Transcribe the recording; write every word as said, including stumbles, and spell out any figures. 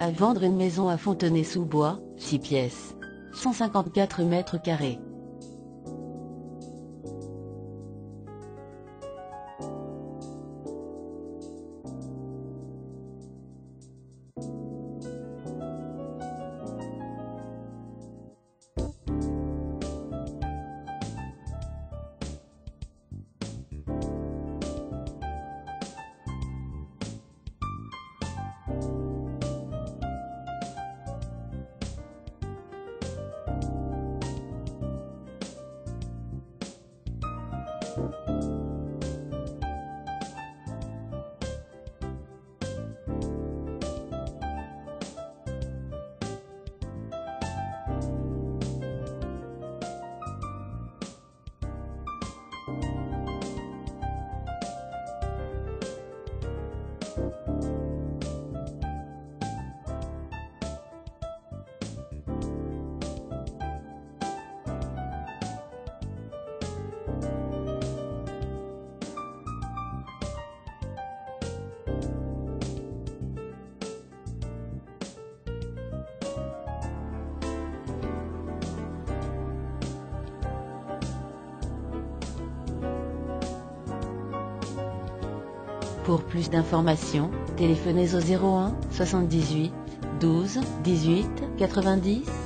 À vendre une maison à Fontenay-sous-Bois, six pièces, cent cinquante-quatre mètres carrés. Pour plus d'informations, téléphonez au zéro un soixante-dix-huit douze dix-huit quatre-vingt-dix.